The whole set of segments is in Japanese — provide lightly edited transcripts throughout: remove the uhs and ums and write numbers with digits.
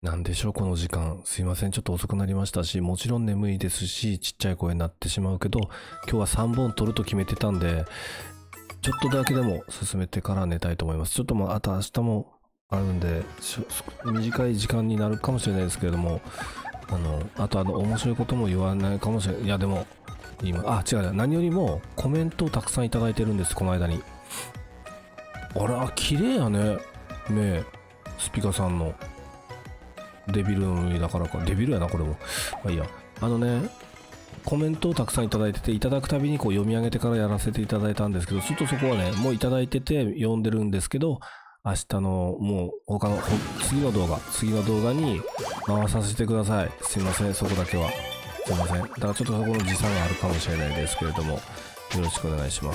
なんでしょう、この時間。すいません、ちょっと遅くなりましたし、もちろん眠いですし、ちっちゃい声になってしまうけど、今日は3本撮ると決めてたんで、ちょっとだけでも進めてから寝たいと思います。ちょっとあと明日もあるんで、短い時間になるかもしれないですけれども、あと面白いことも言わないかもしれない。いや、でも、違う、何よりもコメントをたくさんいただいてるんです、この間に。あら、綺麗やね。目、スピカさんの。デビルの海だからか。デビルやな、これも。まあいいや。コメントをたくさんいただいてて、いただくたびにこう読み上げてからやらせていただいたんですけど、ちょっとそこはね、もういただいてて読んでるんですけど、明日のもう次の動画に回させてください。すいません、そこだけは。すいません。だからちょっとそこの時差があるかもしれないですけれども、よろしくお願いします。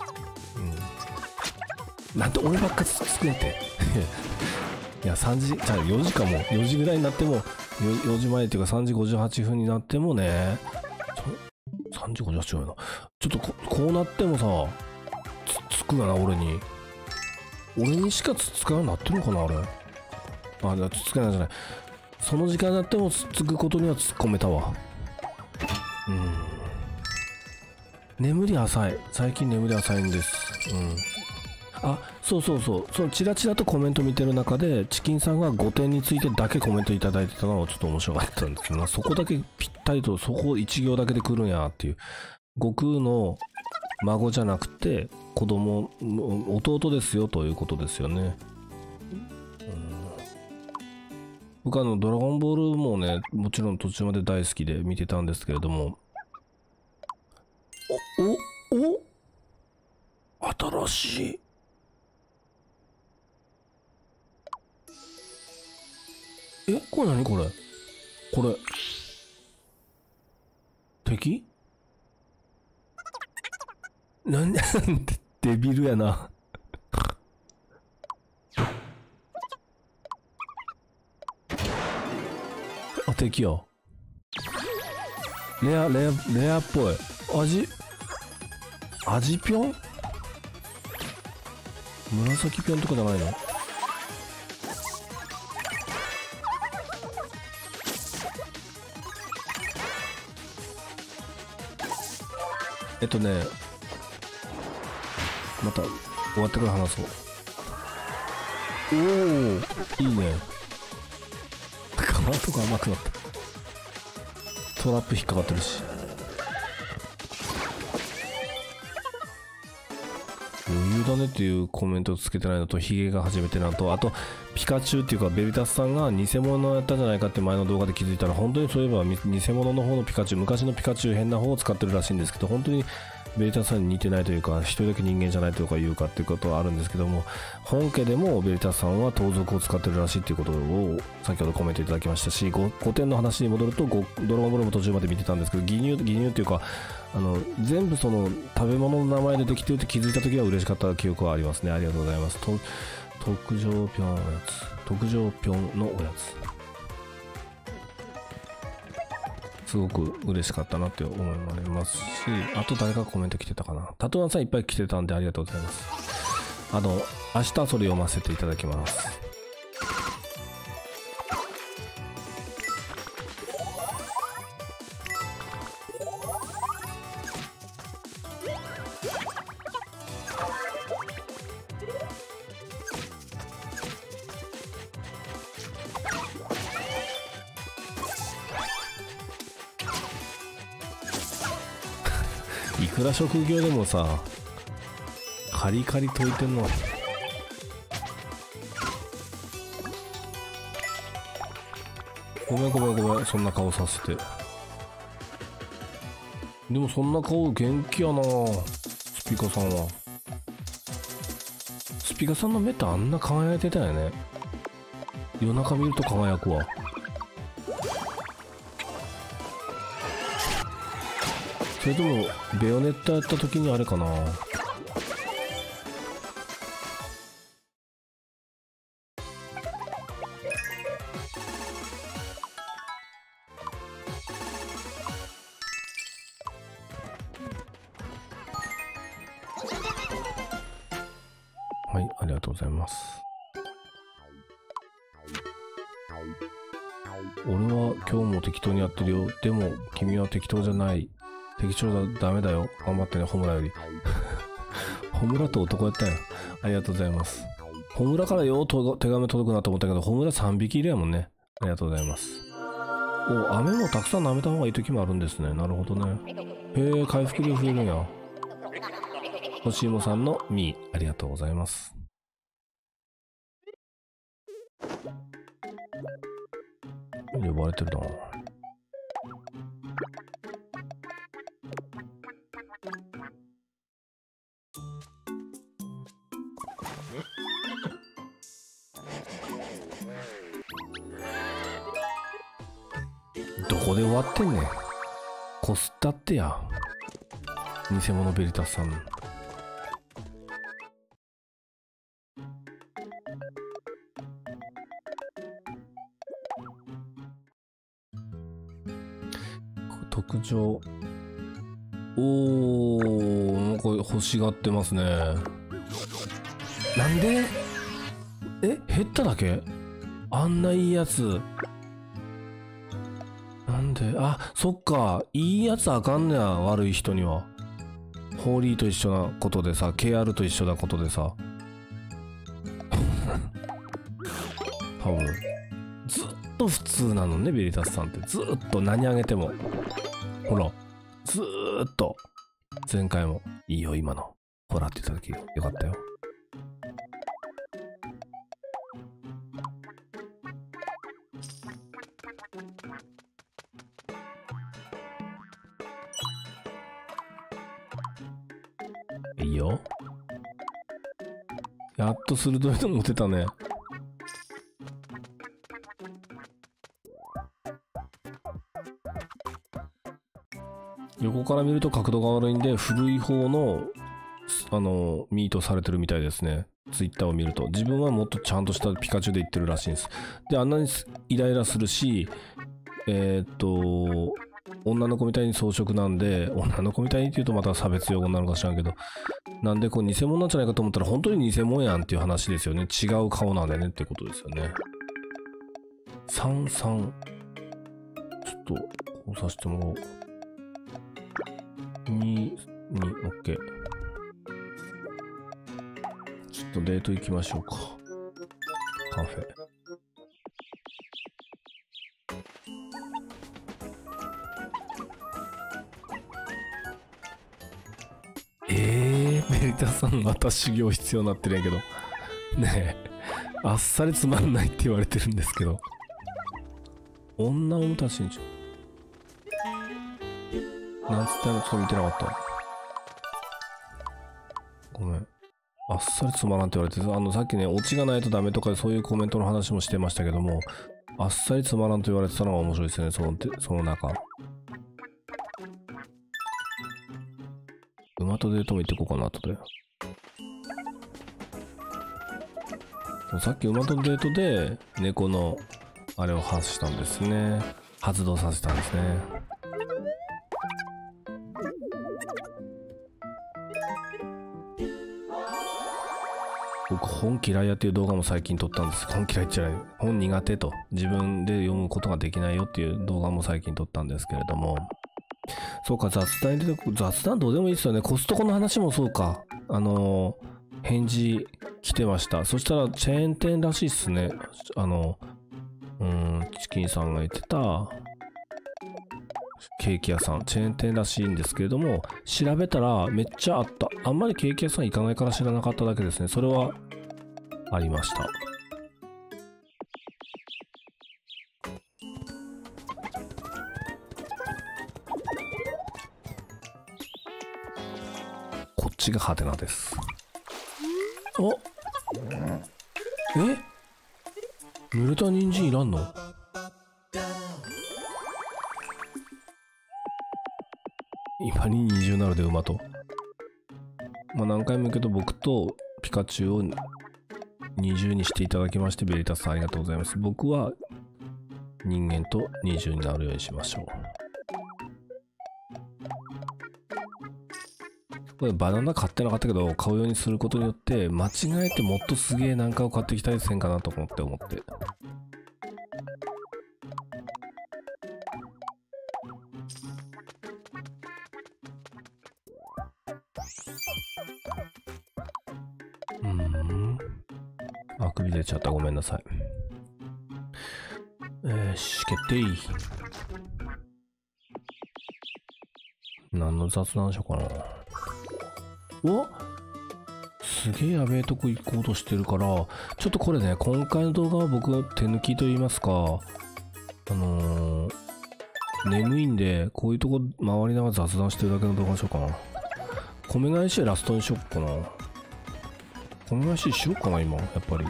なんと俺ばっかつくねって。いや、4時かも。4時ぐらいになっても、4時前っていうか3時58分になってもね、3時58分やな。ちょっとこうなってもさ、つくがな、俺に。俺にしかつかなくなってるのかな、あれ。つかないじゃない。その時間になってもつくことには突っ込めたわ。眠り浅い。最近眠り浅いんです。そう、そのチラチラとコメント見てる中で、チキンさんが5点についてだけコメントいただいてたのはちょっと面白かったんですけど、そこだけぴったりと、そこ1行だけで来るんやっていう。悟空の孫じゃなくて、弟ですよということですよね。僕ドラゴンボールもね、もちろん途中まで大好きで見てたんですけれども、新しい。これ何これ敵なんでデビルやな。敵や。レアっぽい。味ぴょん紫ぴょんとかじゃないの？また終わってから話そう。おお、いいね。皮とか甘くなった。トラップ引っかかってるし。余裕だねっていうコメントをつけてないのと、ヒゲが初めてなのと、あと、ピカチュウっていうか、ベビタスさんが偽物やったんじゃないかって前の動画で気づいたら、本当にそういえば偽物の方のピカチュウ、昔のピカチュウ変な方を使ってるらしいんですけど、本当にベビタスさんに似てないというか、一人だけ人間じゃないとかいうかっていうことはあるんですけども、本家でもベビタスさんは盗賊を使ってるらしいっていうことを先ほどコメントいただきましたし、5点の話に戻ると、ドラゴンボールも途中まで見てたんですけど、義乳っていうか、全部その食べ物の名前でできてるって気づいた時は嬉しかった記憶はありますね。ありがとうございます。特上ぴょんのやつ。特上ぴょんのおやつ。すごく嬉しかったなって思いますし、あと誰かコメント来てたかな。タトゥアンさんいっぱい来てたんでありがとうございます。明日それ読ませていただきます。いくら職業でもさ、カリカリ解いてんの。ごめん、そんな顔させて。でもそんな顔元気やな、スピカさんは。スピカさんの目ってあんな輝いてたよね。夜中見ると輝くわ。それともベヨネッタやった時にあれかな。はい、ありがとうございます。 俺は今日も適当にやってるよ。でも君は適当じゃない。適当だ、ダメだよ。頑張ってね、ホムラより。ホムラと男やったよ。ありがとうございます。ホムラからようと手紙届くなと思ったけど、ホムラ3匹いるやもんね。ありがとうございます。お、飴もたくさん舐めた方がいい時もあるんですね。なるほどね。へえ、回復量増えるんや。ほしいもさんのミー、ありがとうございます。呼ばれてるな。どこで終わってんねん。こすったってや。偽物ベリタスさん。特徴。おー、なんか欲しがってますね。なんで減っただけ？あんないいやつ。なんで、あ、そっか。いいやつあかんねや。悪い人には。ホーリーと一緒なことでさ、KR と一緒なことでさ。多分。ずっと普通なのね、ベリタスさんって。ずっと何あげても。ほら。ずーっと。前回も、いいよ、今の。ほらって言った時、よかったよ。いいよ。やっと鋭いの持てたね。横から見ると角度が悪いんで、古い方の、ミートされてるみたいですね。ツイッターを見ると。自分はもっとちゃんとしたピカチュウで言ってるらしいんです。で、あんなにイライラするし、女の子みたいに装飾なんで、女の子みたいにって言うとまた差別用語になるか知らんけど、なんでこう偽物なんじゃないかと思ったら本当に偽物やんっていう話ですよね。違う顔なんだよねってことですよね。33。ちょっと、こうさせてもらおう。2、OK。ちょっとデート行きましょうか。カフェ。ベリタさんまた修行必要になってるんやけど。ねえ。あっさりつまんないって言われてるんですけど。女をたちになんつったのちょっと見てなかった。ごめん。あっさりつまらんって言われて、さっきね、オチがないとダメとかそういうコメントの話もしてましたけども、あっさりつまらんと言われてたのが面白いですね、その中。馬とデートも行ってこうかな、後で。さっき馬とデートで猫のあれを発したんですね。発動させたんですね。僕本嫌いやっていう動画も最近撮ったんです。本嫌いじゃない。本苦手と。自分で読むことができないよっていう動画も最近撮ったんですけれども。そうか、雑談に出てくる。雑談どうでもいいですよね。コストコの話もそうか。返事来てました。そしたらチェーン店らしいっすね。チキンさんが言ってたケーキ屋さん、チェーン店らしいんですけれども、調べたらめっちゃあった。あんまりケーキ屋さん行かないから知らなかっただけですね。それはありました。こっちがハテナです。お、濡れた人参いらんの？今に二重なるで馬と。まあ何回も言うけど僕とピカチュウを二重にしていただきましてベリタスさんありがとうございます。僕は人間と二重になるようにしましょう。これバナナ買ってなかったけど買うようにすることによって間違えてもっとすげえなんかを買ってきたりせんかなと思って。 び出ちゃった。ごめんなさい。決定。何の雑談しようかな。お、すげえやべえとこ行こうとしてるから、ちょっとこれね、今回の動画は僕手抜きと言いますか、眠いんで、こういうとこ回りながら雑談してるだけの動画にしようかな。米返しラストにしよっかな。米返ししようかな、今、やっぱり。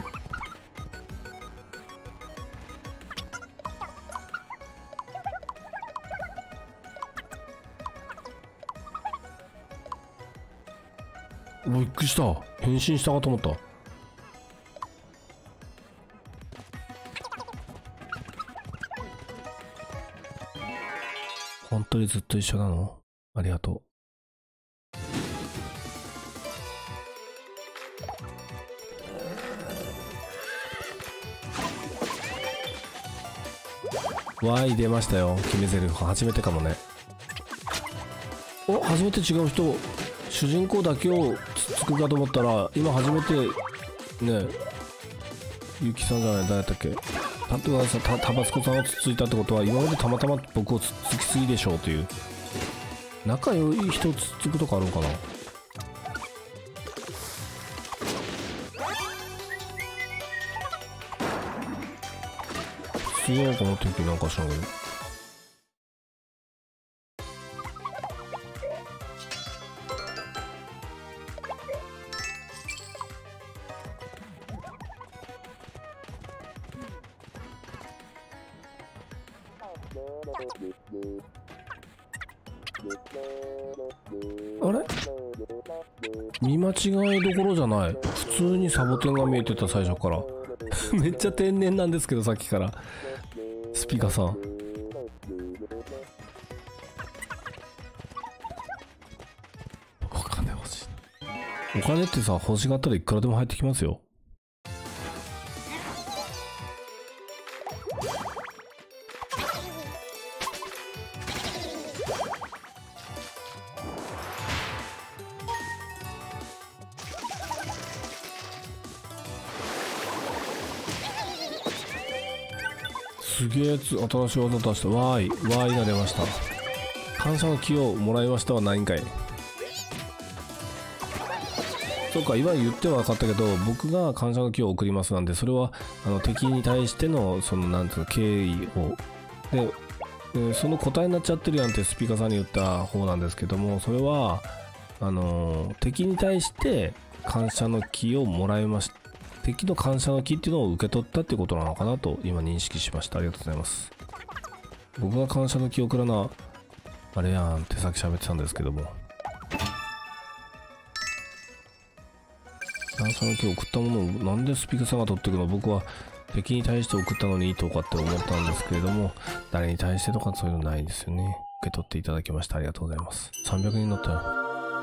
びっくりした。変身したかと思った。本当にずっと一緒なの？ありがとう。Y 出ましたよ。決め台詞初めてかもね。お、初めて違う人。主人公だけをつくかと思ったら、今初めてね、ゆきさんじゃない、誰だったっけ、タバスコさんをつついたってことは、今までたまたま僕をつつきすぎでしょうという。仲良い人をつつくとかあるのかな。強いこの時なんかしらんけど。あれ、見間違いどころじゃない。普通にサボテンが見えてた、最初から。めっちゃ天然なんですけど、さっきからスピカさん。お金欲しい。お金ってさ、欲しがったらいくらでも入ってきますよ。すげえやつ、新しい技出した。Y が出ました。感謝の木をもらいましたは何回。そうか、今言っては分かったけど、僕が感謝の木を送りますなんで、それは敵に対してのそのなんていうの敬意をで、その答えになっちゃってるやんってスピカさんに言った方なんですけども、それは敵に対して感謝の木をもらいました。敵の感謝の木っていうのを受け取ったってことなのかなと今認識しました。ありがとうございます。僕が感謝の木を送らなあれやんってさっき喋ってたんですけども、感謝の木を送ったものをなんでスピカさんが取っていくの。僕は敵に対して送ったのにいいとかって思ったんですけれども、誰に対してとかそういうのないんですよね。受け取っていただきました。ありがとうございます。300人乗ったよ。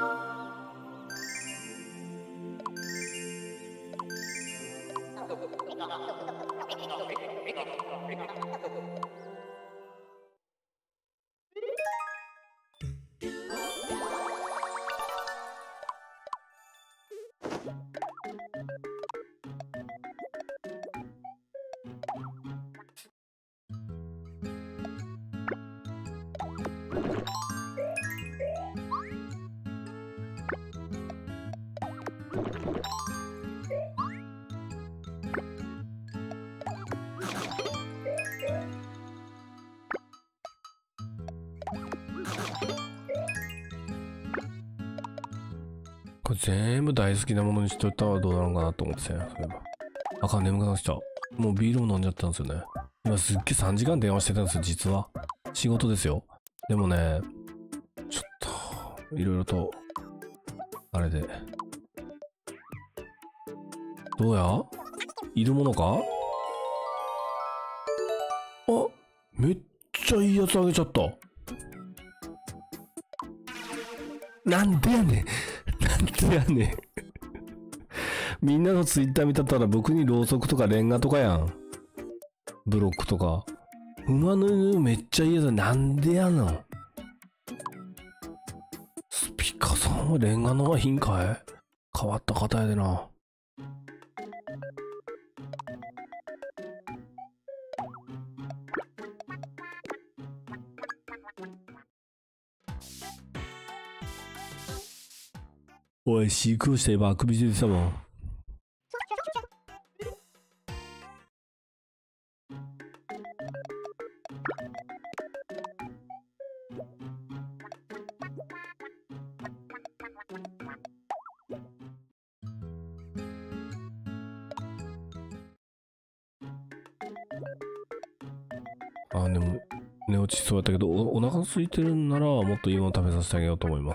これ全部大好きなものにしといたらどうなのかなと思ってたよ。そういえば。あかん、眠くなってきた。もうビールも飲んじゃったんですよね。今すっげえ3時間電話してたんですよ、実は。仕事ですよ。でもね、ちょっと、いろいろと、あれで。どうや？いるものか？あ、めっちゃいいやつあげちゃった。なんでやねん。なんでやねん。みんなのツイッター見たったら僕にろうそくとかレンガとかやん。ブロックとか。馬の犬めっちゃいいやつ。なんでやの。スピカさんはレンガの方がいいんかい？変わった方やでな。 おい、飼育をして今あくび出てたもん。あ、でも寝落ちしそうだったけど、お腹空いてるんならもっといいもの食べさせてあげようと思います。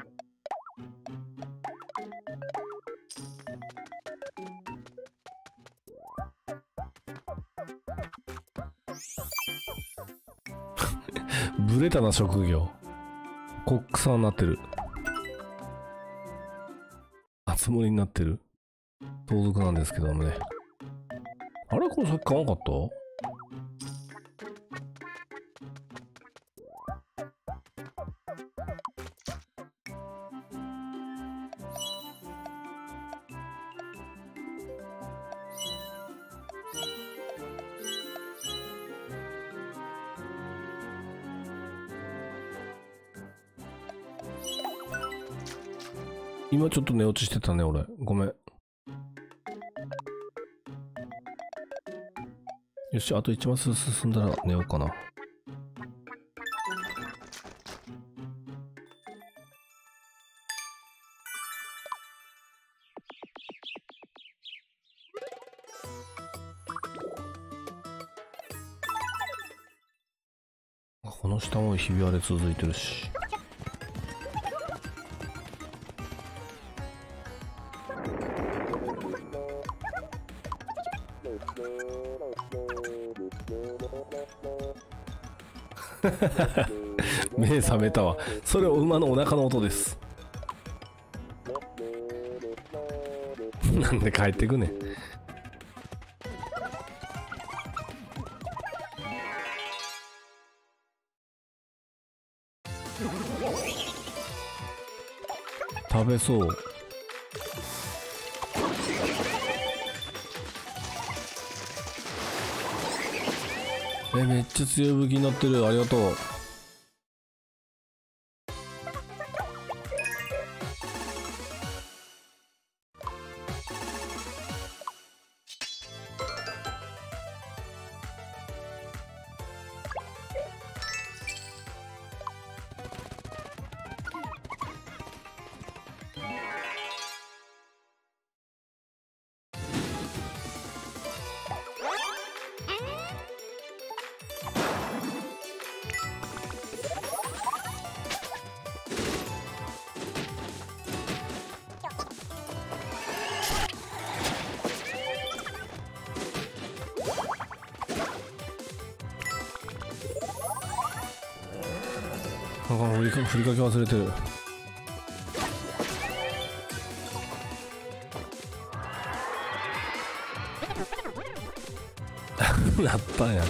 ブレたな職業。コックさんになってる。あつ森になってる。盗賊なんですけどもね。あれこれさっき買わなかった？今ちょっと寝落ちしてたね、俺。ごめん。よし、あと1マス進んだら寝ようかな。この下もひび割れ続いてるし。目覚めたわ。それを馬のお腹の音です。なんで帰ってくねん。食べそう。めっちゃ強い武器になってる。ありがとう。なんかふりかけ忘れてる。なったんや。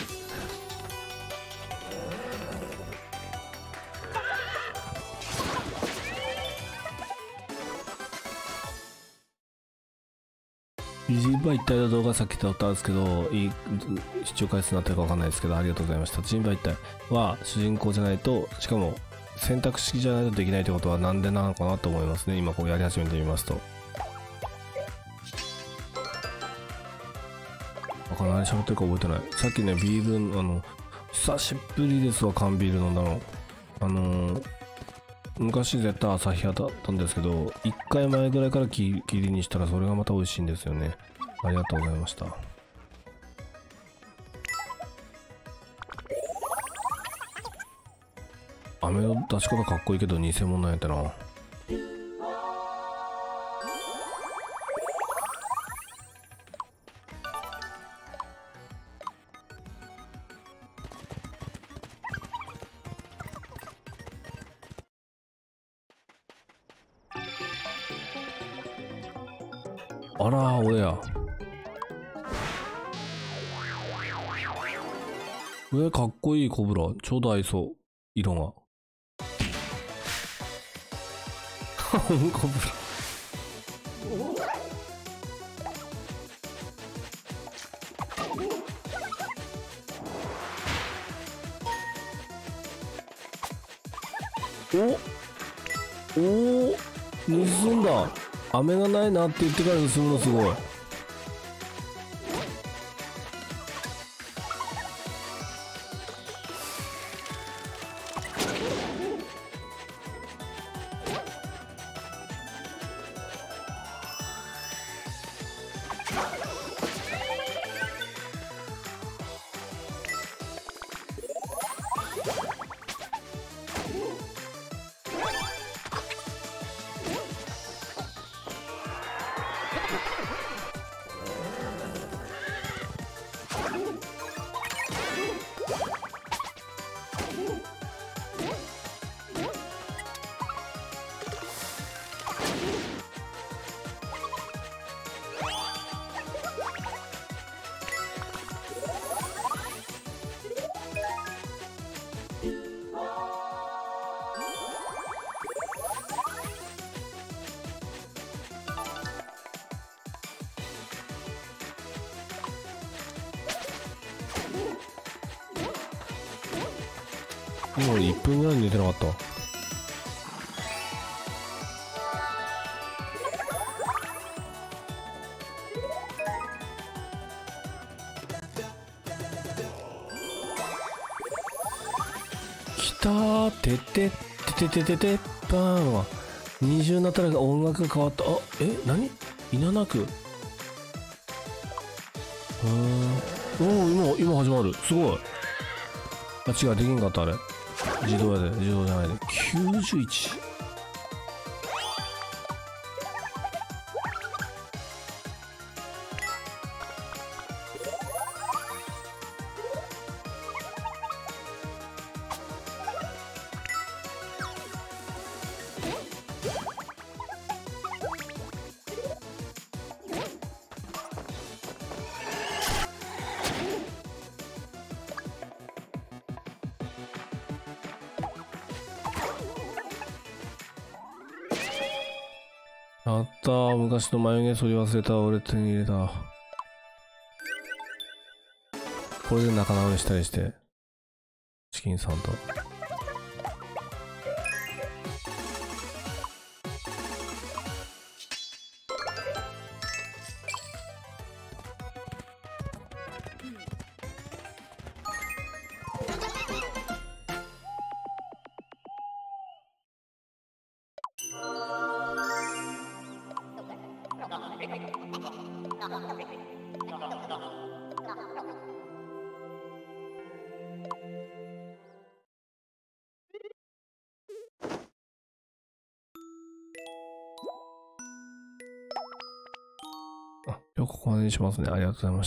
美人バイ一体の動画さっき撮ったんですけど、いい視聴回数になってるかわかんないですけど、ありがとうございました。美人バイ一体は主人公じゃないと、しかも選択式じゃないとできないってことはなんでなのかなと思いますね。今こうやり始めてみますと。わかんない。何喋ってるか覚えてない。さっきね、ビール、久しぶりですわ、缶ビール飲んだの。昔絶対朝日屋だったんですけど、1回前ぐらいから切りにしたらそれがまた美味しいんですよね。ありがとうございました。飴の出し方かっこいいけど偽物なんやったな。あらー、俺や。かっこいいコブラ。ちょうど合いそう。色が。コブラ。おお、 盗んだ。飴がないなって言ってから盗むのすごい。もう1分ぐらい寝てなかった。きたー。ててててててパーンは二重になったら音楽が変わった。あ、何？稲なく。おお、今始まる。すごい。あ、違う、できんかった。あれ自動やで、自動じゃないで。91。やったー。昔の眉毛剃り忘れた。俺手に入れた。これで仲直りしたりして。チキンさんと。今日ここまでにしますね。ありがとうございました。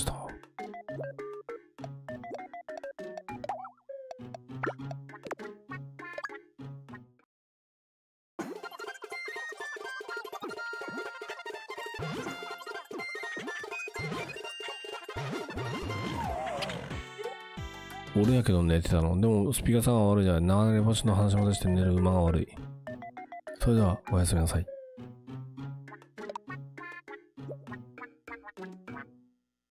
俺やけど寝てたの。でもスピーカーさんが悪いじゃない。流れ星の話までして寝る馬が悪い。それではおやすみなさい。